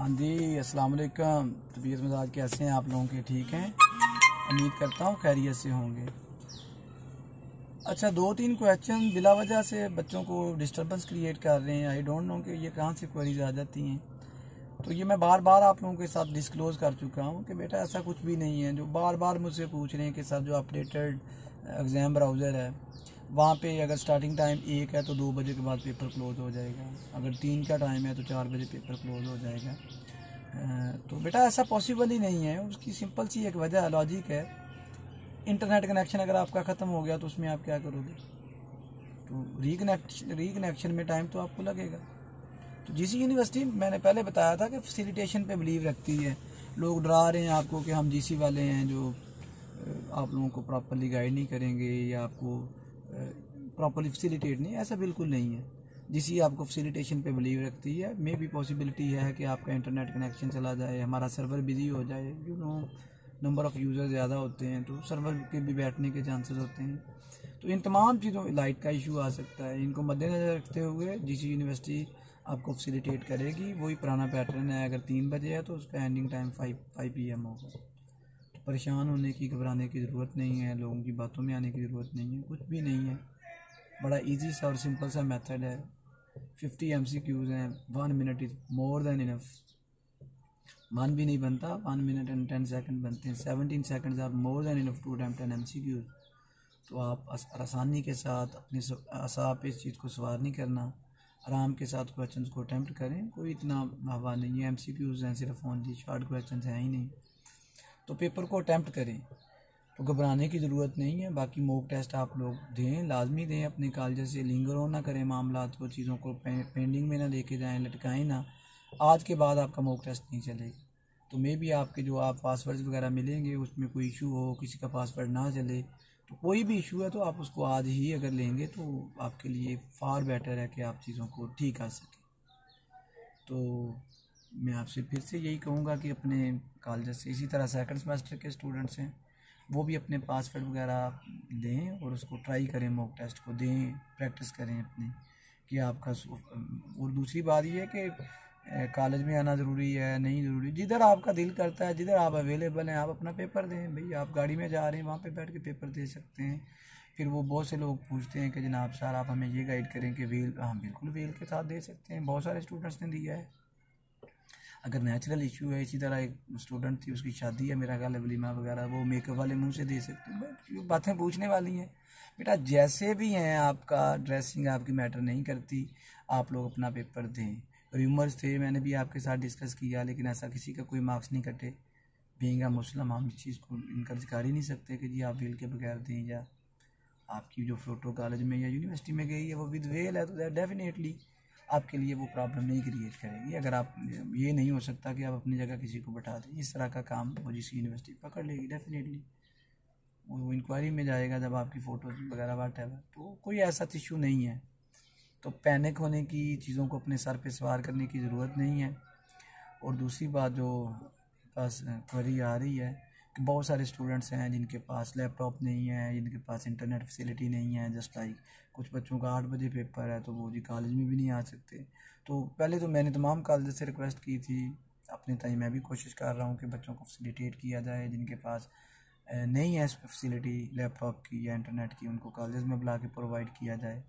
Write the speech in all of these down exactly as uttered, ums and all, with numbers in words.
हाँ जी, अस्सलाम वालेकुम। तबीयत मिजाज कैसे हैं आप लोगों के? ठीक हैं, उम्मीद करता हूँ खैरियत से होंगे। अच्छा, दो तीन क्वेश्चन बिला वजह से बच्चों को डिस्टर्बेंस क्रिएट कर रहे हैं। आई डोंट नो कि ये कहाँ से क्वेरीज आ जाती हैं। तो ये मैं बार बार आप लोगों के साथ डिस्क्लोज़ कर चुका हूँ कि बेटा ऐसा कुछ भी नहीं है। जो बार बार मुझसे पूछ रहे हैं कि सर जो अपडेटेड एग्ज़ाम ब्राउज़र है वहाँ पे अगर स्टार्टिंग टाइम एक है तो दो बजे के बाद पेपर क्लोज़ हो जाएगा, अगर तीन का टाइम है तो चार बजे पेपर क्लोज़ हो जाएगा। तो बेटा ऐसा पॉसिबल ही नहीं है। उसकी सिंपल सी एक वजह लॉजिक है, इंटरनेट कनेक्शन अगर आपका ख़त्म हो गया तो उसमें आप क्या करोगे? तो रीकनेक्शन रीकनेक्शन में टाइम तो आपको लगेगा। तो जीसी यूनिवर्सिटी मैंने पहले बताया था कि फैसिलिटेशन पे बिलीव रखती है। लोग डरा रहे हैं आपको कि हम जीसी वाले हैं जो आप लोगों को प्रॉपरली गाइड नहीं करेंगे या आपको प्रॉपरली फैसिलिटेट नहीं। ऐसा बिल्कुल नहीं है। जीसी आपको फैसिलिटेशन पे बिलीव रखती है। मे भी पॉसिबिलिटी है कि आपका इंटरनेट कनेक्शन चला जाए, हमारा सर्वर बिजी हो जाए, you know number of user ज़्यादा होते हैं तो सर्वर के भी बैठने के चांसेस होते हैं। तो इन तमाम चीज़ों लाइट का इशू आ सकता है। इनको मद्देनज़र रखते हुए जीसी यूनिवर्सिटी आपको फैसिलिटेट करेगी। वही पुराना पैटर्न है, अगर तीन बजे है तो उसका ending time five five P M होगा। तो परेशान होने की, घबराने की ज़रूरत नहीं है, लोगों की बातों में आने की ज़रूरत नहीं है, कुछ भी नहीं है। बड़ा इजी सा और सिंपल सा मेथड है। फिफ्टी एम सी क्यूज़ हैं, one minute is more than enough. One भी नहीं बनता, one minute and ten second बनते हैं। Seventeen seconds are more than enough to attempt an M C Qs. तो आप आसानी के साथ अपने असाब पे इस चीज़ को सवार नहीं करना, आराम के साथ क्वेश्चंस को अटैम्प्ट करें। कोई इतना हवा नहीं है, एमसीक्यूज़ हैं सिर्फ, ओनली शॉर्ट क्वेश्चंस हैं ही नहीं। तो पेपर को अटैम्प्ट करें, तो घबराने की ज़रूरत नहीं है। बाकी मॉक टेस्ट आप लोग दें, लाजमी दें। अपने कॉलेज से लिंगर ऑन ना करें मामला को, चीज़ों को पेंडिंग में ना लेके जाएँ, लटकाएँ ना। आज के बाद आपका मॉक टेस्ट नहीं चलेगा। तो मे भी आपके जो आप पासवर्ड्स वगैरह मिलेंगे उसमें कोई इशू हो, किसी का पासवर्ड ना चले, तो कोई भी इशू है तो आप उसको आज ही अगर लेंगे तो आपके लिए फार बेटर है कि आप चीज़ों को ठीक कर सकें। तो मैं आपसे फिर से यही कहूँगा कि अपने कॉलेज से, इसी तरह सेकंड सेमेस्टर के स्टूडेंट्स हैं वो भी अपने पासवर्ड वगैरह दें और उसको ट्राई करें, मॉक टेस्ट को दें, प्रैक्टिस करें अपने कि आपका। और दूसरी बात ये है कि कॉलेज में आना ज़रूरी है नहीं ज़रूरी, जिधर आपका दिल करता है, जिधर आप अवेलेबल हैं, आप अपना पेपर दें। भाई आप गाड़ी में जा रहे हैं, वहाँ पे बैठ के पेपर दे सकते हैं। फिर वो बहुत से लोग पूछते हैं कि जनाब सर आप हमें ये गाइड करें कि व्हील, हम बिल्कुल व्हील के साथ दे सकते हैं। बहुत सारे स्टूडेंट्स ने दिया है। अगर नेचुरल इशू है, इसी तरह एक स्टूडेंट थी, उसकी शादी है मेरा ख्याल है, वलीमा वगैरह, वो मेकअप वाले मुँह से दे सकते हैं। बातें पूछने वाली हैं बेटा, जैसे भी हैं आपका ड्रेसिंग आपकी मैटर नहीं करती, आप लोग अपना पेपर दें। र्यूमर्स थे, मैंने भी आपके साथ डिस्कस किया, लेकिन ऐसा किसी का कोई मार्क्स नहीं कटे। बीइंग अ मुस्लिम हम इस चीज़ को इनकरेज कर ही नहीं सकते कि जी आप वेल के बगैर दें, या आपकी जो फ़ोटो कॉलेज में या यूनिवर्सिटी में गई है वो विद वेल है तो डेफिनेटली आपके लिए वो प्रॉब्लम नहीं क्रिएट करेगी। अगर आप, ये नहीं हो सकता कि आप अपनी जगह किसी को बैठा दें, इस तरह का काम वो जिस यूनिवर्सिटी पकड़ लेगी डेफिनेटली। वो इंक्वायरी में जाएगा जब आपकी फ़ोटोज वगैरह वाट है, तो कोई ऐसा इशू नहीं है। तो पैनिक होने की, चीज़ों को अपने सर पे सवार करने की ज़रूरत नहीं है। और दूसरी बात जो पास क्वेरी आ रही है कि बहुत सारे स्टूडेंट्स हैं जिनके पास लैपटॉप नहीं है, जिनके पास इंटरनेट फैसिलिटी नहीं है। जस्ट लाइक कुछ बच्चों का आठ बजे पेपर है तो वो जी कॉलेज में भी नहीं आ सकते। तो पहले तो मैंने तमाम कॉलेज से रिक्वेस्ट की थी, अपने टाइम मैं भी कोशिश कर रहा हूँ कि बच्चों को फैसिलिटेट किया जाए। जिनके पास नहीं है फैसिलिटी लैपटॉप की या इंटरनेट की, उनको कॉलेज में बुला के प्रोवाइड किया जाए।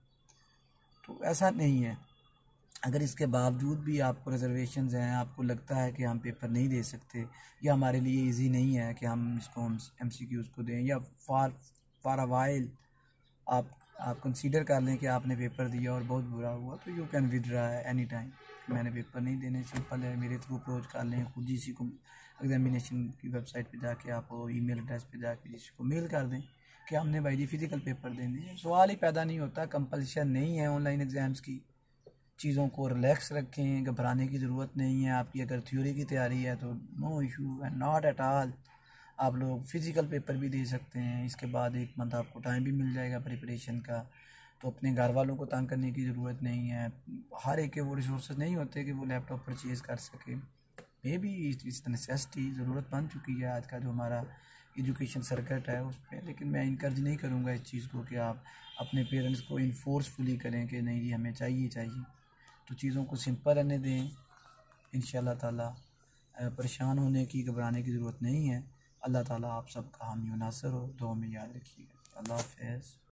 तो ऐसा नहीं है। अगर इसके बावजूद भी आपको रिजर्वेशंस हैं, आपको लगता है कि हम पेपर नहीं दे सकते या हमारे लिए इजी नहीं है कि हम इसको हम एम सी क्यूज़ को दें, या फार फार अ वाइल आप आप कंसीडर कर लें कि आपने पेपर दिया और बहुत बुरा हुआ, तो you can withdraw any time. मैंने पेपर नहीं देने, सिंपल है, मेरे थ्रू अप्रोच कर लें। खुद जी सी को एग्जामिनेशन की वेबसाइट पे जाके आप ईमेल एड्रेस पे जाके जी सी को मेल कर दें कि हमने भाई जी फिज़िकल पेपर देने हैं। सवाल ही पैदा नहीं होता, कंपल्शन नहीं है ऑनलाइन एग्ज़ाम्स की। चीज़ों को रिलैक्स रखें, घबराने की ज़रूरत नहीं है। आपकी अगर थ्योरी की तैयारी है तो no issue and not at all. आप लोग फ़िज़िकल पेपर भी दे सकते हैं। इसके बाद एक मंथ आपको टाइम भी मिल जाएगा प्रिपरेशन का। तो अपने घर वालों को तंग करने की ज़रूरत नहीं है। हर एक के वो रिसोर्स नहीं होते कि वो लैपटॉप परचेज़ कर सके। मे बी इस नेसेसिटी ज़रूरत बन चुकी है आज का जो हमारा एजुकेशन सर्किट है उस पर। लेकिन मैं इनकरेज नहीं करूँगा इस चीज़ को कि आप अपने पेरेंट्स को इन्फोर्सफुली करें कि नहीं जी हमें चाहिए चाहिए। तो चीज़ों को सिंपल रहने दें, इंशाअल्लाह ताला परेशान होने की, घबराने की ज़रूरत नहीं है। अल्लाह ताला आप सबका हामी व नासिर हो। दुआ में याद रखिएगा। अल्लाह हाफ़िज़।